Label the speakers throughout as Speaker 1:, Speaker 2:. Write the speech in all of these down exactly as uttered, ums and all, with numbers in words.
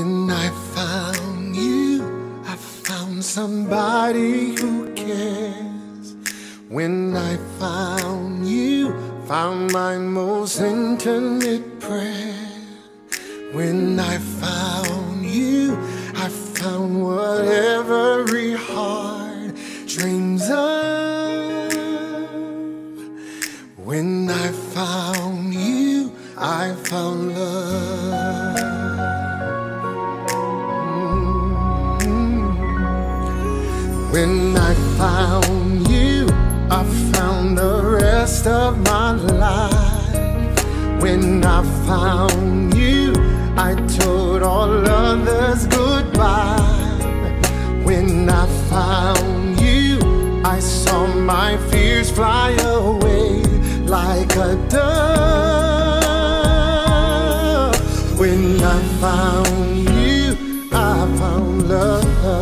Speaker 1: When I found you, I found somebody who cares. When I found you, found my most intimate prayer. When I found you, I found what every heart dreams of. When I found you, I found love. When I found you, I found the rest of my life. When I found you, I told all others goodbye. When I found you, I saw my fears fly away like a dove. When I found you, I found love.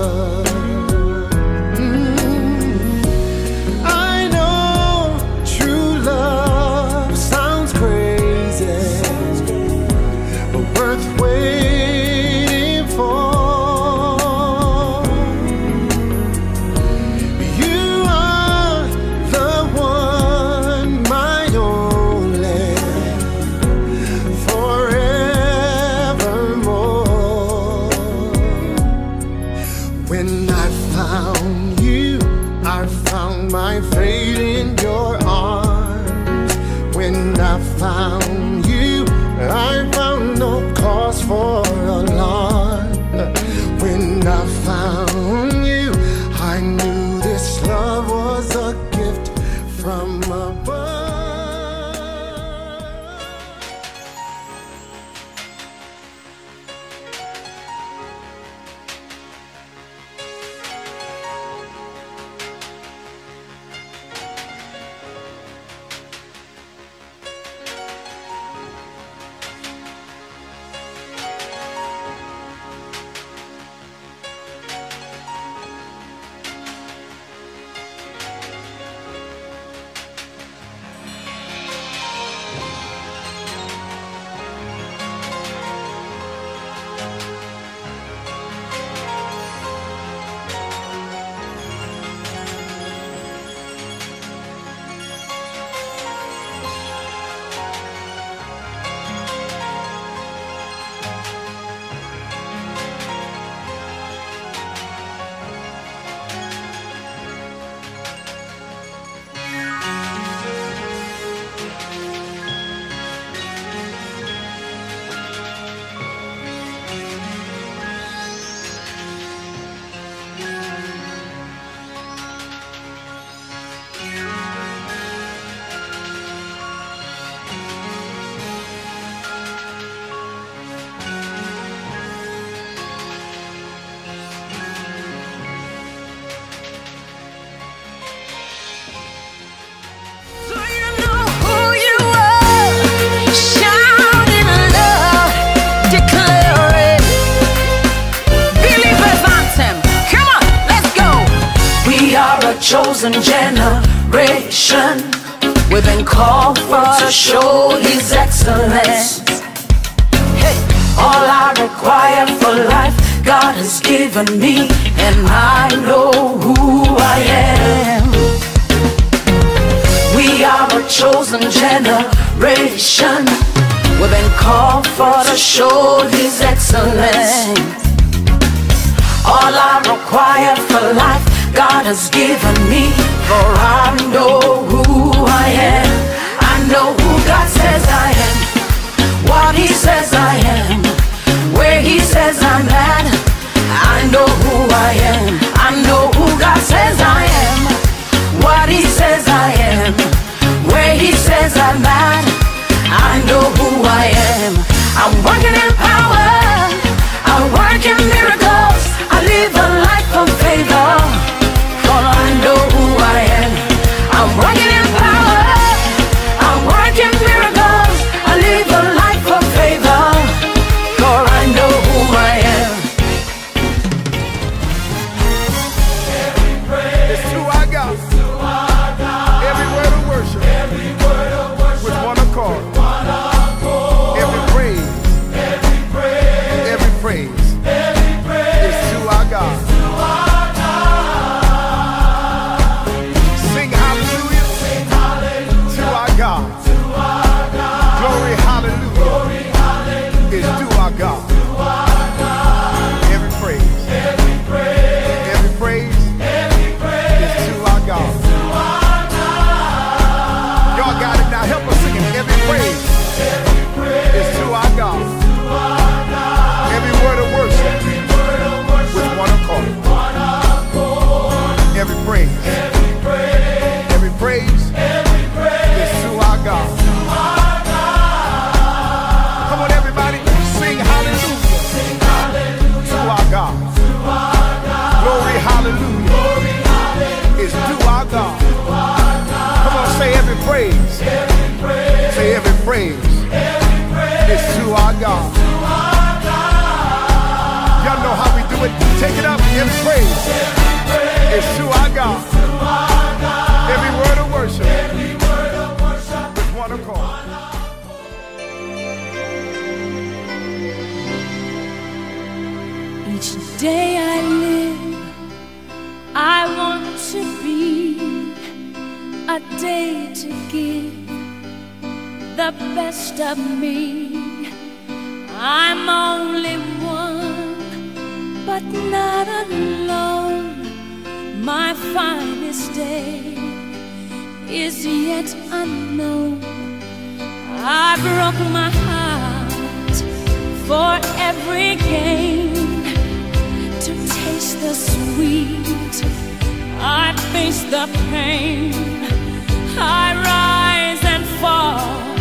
Speaker 1: When I found you, I found my fate in your arms. When I found you, I found no cause for alarm. When I found you, I knew this love was a gift from above.
Speaker 2: Chosen generation, we've been called for to show His excellence. Hey, all I require for life, God has given me, and I know who I am. We are a chosen generation, we've been called for to show His excellence. All I require for life, God has given me, for I know who I am. I know who God says I am, what He says I am, where He says I'm at. I know who I am. I know who God says I am, what He says I am, where He says I'm at. I know who I am. I'm working in power, I work in miracles, I live a life of favor. I know who I am. I'm working in power, I'm working miracles, I live a life of favor, for I know who I am. Every praise,
Speaker 3: it's who I got.
Speaker 2: It's who I got.
Speaker 3: Every word of worship,
Speaker 2: every word of worship,
Speaker 3: with one accord.
Speaker 2: One accord.
Speaker 3: Every praise,
Speaker 2: every praise,
Speaker 3: every praise
Speaker 1: praise is to our God. Y'all know how we do it. Take it up in praise. It's to our God. Every word of worship with one accord.
Speaker 2: Each day I live, I want to be a day to give the best of me. I'm only one, but not alone. My finest day is yet unknown. I broke my heart for every gain, to taste the sweet. I face the pain. I rise and fall.